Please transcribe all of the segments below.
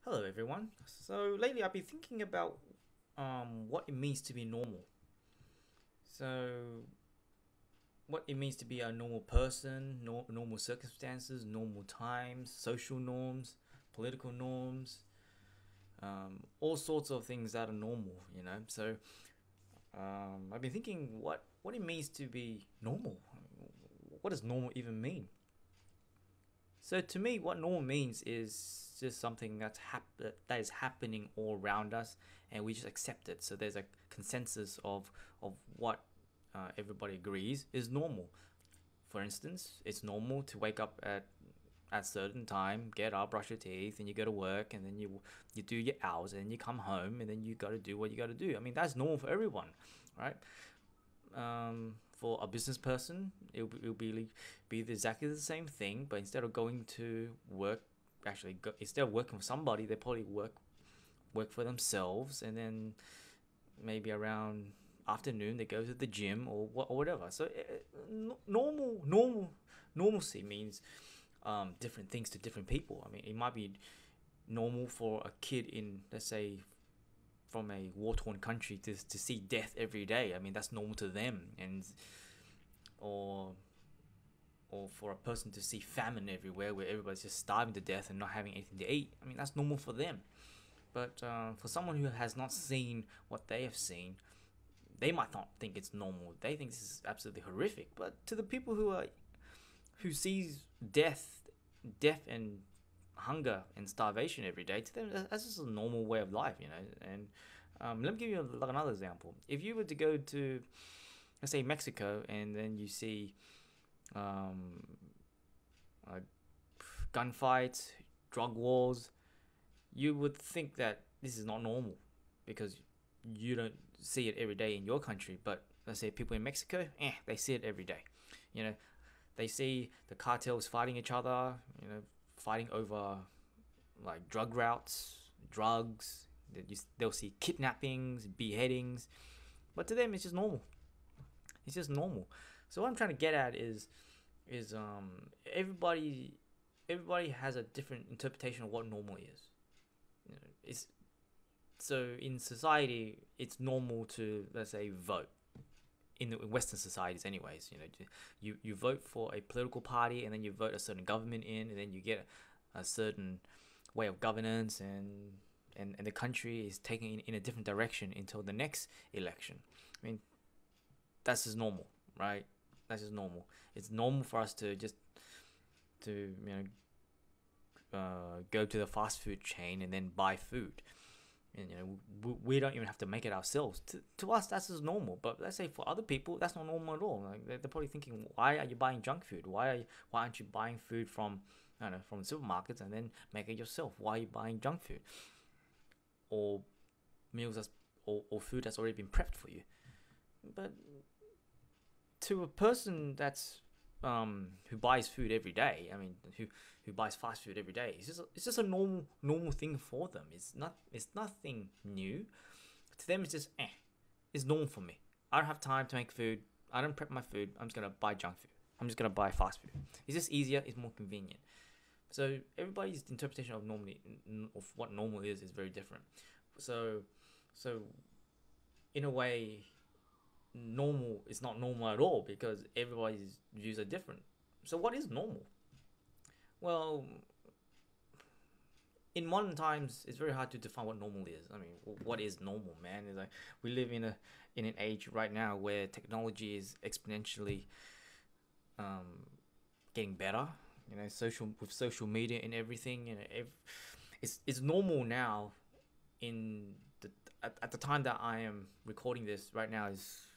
Hello, everyone. So lately, I've been thinking about what it means to be normal. So, what it means to be a normal person, normal circumstances, normal times, social norms, political norms, all sorts of things that are normal. I've been thinking what it means to be normal. What does normal even mean? So to me, what normal means is just something that is happening all around us, and we just accept it. So there's a consensus of what everybody agrees is normal. For instance, it's normal to wake up at a certain time, get up, brush your teeth, and you go to work, and then you do your hours, and then you come home, and then you got to do what you got to do. I mean, that's normal for everyone, right? For a business person, it'll be exactly the same thing, but instead of going to work, instead of working for somebody, they probably work for themselves, and then maybe around afternoon they go to the gym or whatever. So normalcy means different things to different people. I mean, it might be normal for a kid in, let's say, from a war-torn country to see death every day. I mean, that's normal to them, and or or for a person to see famine everywhere, where everybody's just starving to death and not having anything to eat. I mean, that's normal for them. But for someone who has not seen what they have seen, they might not think it's normal. They think this is absolutely horrific. But to the people who sees death and hunger and starvation every day, to them that's just a normal way of life, you know. And let me give you like another example. If you were to go to, let's say, Mexico, and then you see um, uh, gunfights, drug wars, you would think that this is not normal because you don't see it every day in your country. But let's say people in Mexico, they see it every day. You know, they see the cartels fighting each other. You know, fighting over like drug routes, drugs. They'll see kidnappings, beheadings, but to them it's just normal. It's just normal. So what I'm trying to get at is everybody has a different interpretation of what normal is. You know, it's so in society it's normal to, let's say, vote in the Western societies, anyways. You know, you vote for a political party, and then you vote a certain government in, and then you get a certain way of governance, and the country is taking in a different direction until the next election. I mean, that's just normal, right? That's just normal. It's normal for us to just to go to the fast food chain and then buy food. And we don't even have to make it ourselves. To us, that's just normal. But let's say for other people, that's not normal at all. Like they're probably thinking, why are you buying junk food? Why aren't you buying food from, I don't know, from supermarkets and then make it yourself? Why are you buying junk food or meals or food that's already been prepped for you? But to a person that's who buys food every day, I mean, who buys fast food every day, it's just a normal thing for them. It's nothing new to them. It's just it's normal for me. I don't have time to make food. I don't prep my food. I'm just gonna buy junk food. I'm just gonna buy fast food. It's just easier. It's more convenient. So everybody's interpretation of what normal is very different. So so in a way, normal is not normal at all because everybody's views are different. So what is normal? Well, in modern times, it's very hard to define what normal is. I mean, what is normal, man? It's like we live in an age right now where technology is exponentially um, getting better. You know, social media and everything. You know, it's normal now. At the time that I am recording this right now is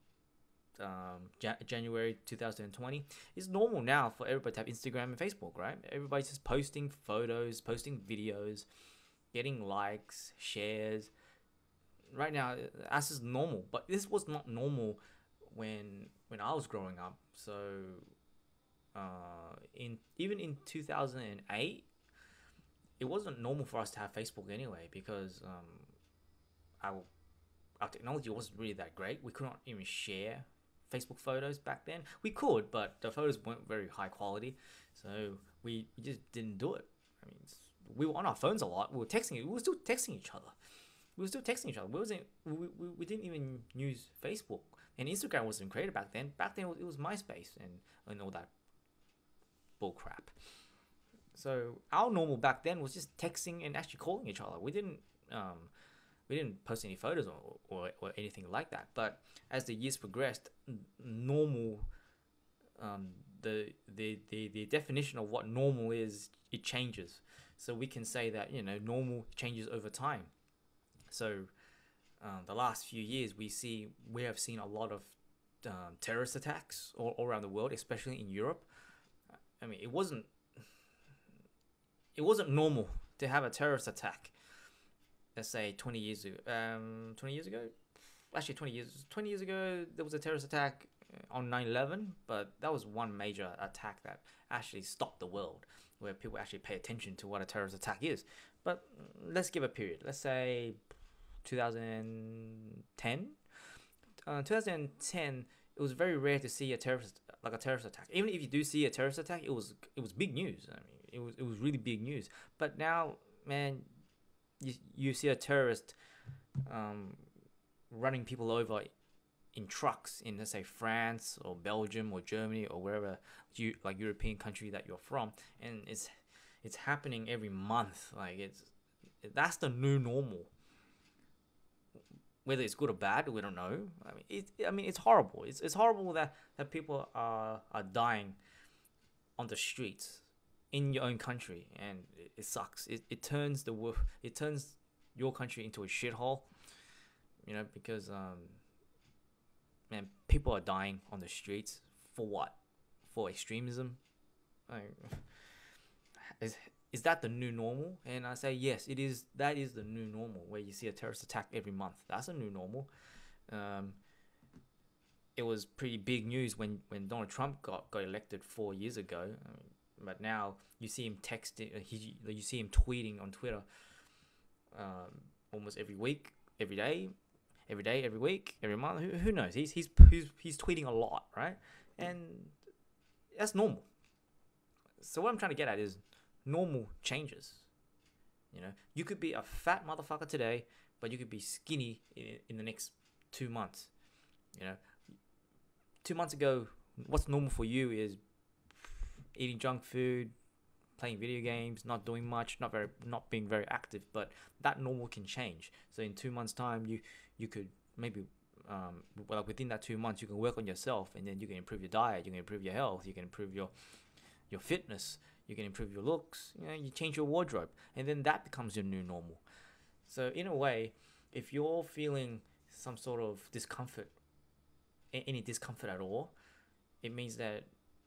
January 2020. It's normal now for everybody to have Instagram and Facebook, right? Everybody's just posting photos, posting videos, getting likes, shares. Right now, that's just normal. But this was not normal when I was growing up. So in even in 2008, it wasn't normal for us to have Facebook anyway because our our technology wasn't really that great. We couldn't even share Facebook photos back then. We could, but the photos weren't very high quality, so we just didn't do it. I mean, we were on our phones a lot. We were texting. We were still texting each other. We were still texting each other. We didn't even use Facebook, and Instagram wasn't created back then. Back then it was MySpace and all that bull crap. So our normal back then was just texting and actually calling each other. We didn't post any photos or anything like that. But as the years progressed, normal, the definition of what normal is, it changes. So we can say that normal changes over time. So the last few years, we have seen a lot of terrorist attacks all around the world, especially in Europe. I mean, it wasn't normal to have a terrorist attack. Let's say 20 years ago. 20 years ago? Actually, 20 years ago, there was a terrorist attack on 9/11, but that was one major attack that actually stopped the world, where people actually pay attention to what a terrorist attack is. But let's give a period. Let's say 2010. 2010, it was very rare to see a terrorist attack. Even if you do see a terrorist attack, it was big news. I mean, it was really big news. But now, man, you see a terrorist running people over in trucks in, let's say, France or Belgium or Germany or wherever European country that you're from, and it's happening every month. Like that's the new normal. Whether it's good or bad, we don't know. I mean, it's horrible. It's horrible that people are dying on the streets in your own country, and it sucks. It turns your country into a shithole, because man, people are dying on the streets for what? For extremism? Is that the new normal? And I say yes, it is. That is the new normal, where you see a terrorist attack every month. That's a new normal. It was pretty big news when Donald Trump got elected 4 years ago. But now you see him texting, you see him tweeting on Twitter almost every week, every day, every week, every month. Who knows? He's tweeting a lot, right? And that's normal. So what I'm trying to get at is normal changes. You could be a fat motherfucker today, but you could be skinny in the next 2 months. 2 months ago, what's normal for you is eating junk food, playing video games, not doing much, not being very active. But that normal can change. So in 2 months' time, you could maybe within that 2 months, you can work on yourself, and then you can improve your diet, you can improve your health, you can improve your fitness, you can improve your looks. You change your wardrobe, and then that becomes your new normal. So in a way, if you're feeling some sort of discomfort, any discomfort at all, it means that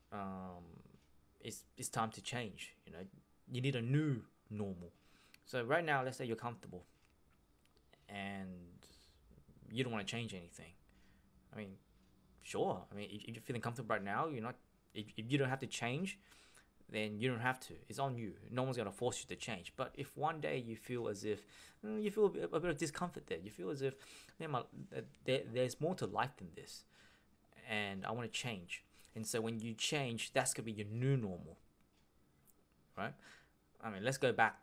it's time to change. You need a new normal. So right now, let's say you're comfortable and you don't want to change anything. I mean, sure. I mean, if you're feeling comfortable right now, if you don't have to change, then you don't have to. It's on you. No one's going to force you to change. But if one day you feel as if you feel a bit of discomfort there, you feel as if there's more to life than this, and I want to change. And so when you change, that's going to be your new normal, right? I mean, let's go back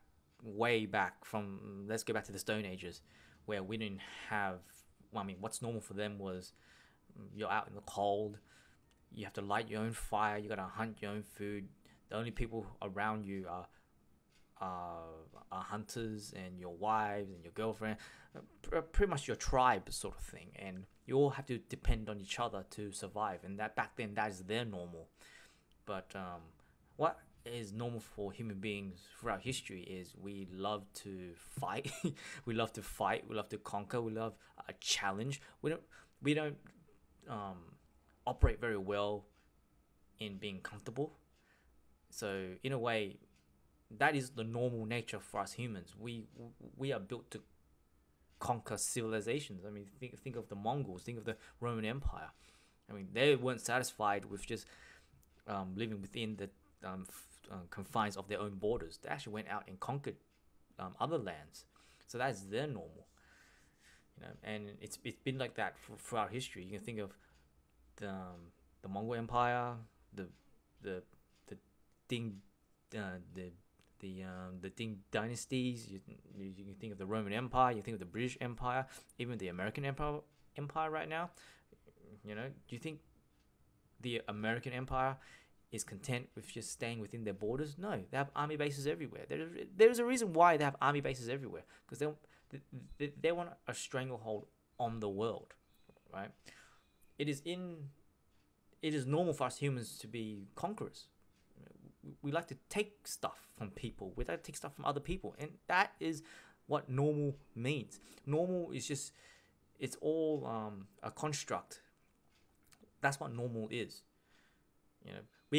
to the Stone Ages, where we didn't have, what's normal for them was you're out in the cold, you have to light your own fire, you got to hunt your own food. The only people around you are hunters, and your wives and your girlfriend, pretty much your tribe sort of thing, and you all have to depend on each other to survive. And that back then, that is their normal. But what is normal for human beings throughout history is we love to fight. We love to conquer, we love a challenge. We don't operate very well in being comfortable. So in a way, that is the normal nature for us humans. We are built to conquer civilizations. I mean, think of the Mongols, think of the Roman Empire. I mean, they weren't satisfied with just living within the confines of their own borders. They actually went out and conquered other lands. So that's their normal. And it's been like that throughout history. You can think of the Mongol Empire, the the Qing dynasties. You can think of the Roman Empire. You think of the British Empire, even the American Empire right now. Do you think the American Empire is content with just staying within their borders? No, they have army bases everywhere. There's a reason why they have army bases everywhere, because they want a stranglehold on the world, right? It is normal for us humans to be conquerors. We like to take stuff from people. We like to take stuff from other people, and that is what normal means. Normal is just, it's all a construct. That's what normal is. We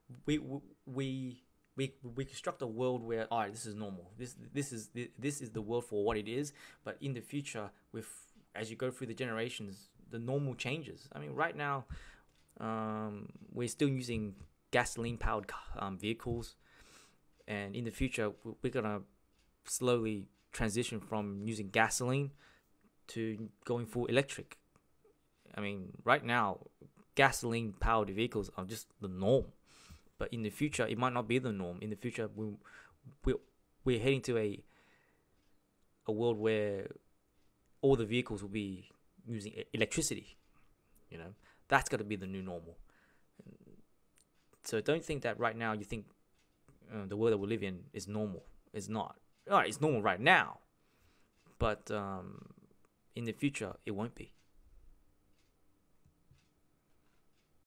construct a world where, all right, this is normal. This is the world for what it is. But in the future, as you go through the generations, the normal changes. I mean, right now, we're still using gasoline-powered vehicles, and in the future, we're gonna slowly transition from using gasoline to going full electric. I mean, right now, gasoline-powered vehicles are just the norm, but in the future, it might not be the norm. In the future, we're heading to a world where all the vehicles will be using electricity. That's got to be the new normal. So don't think that right now you think the world that we live in is normal. It's not. All right, it's normal right now, but in the future, it won't be.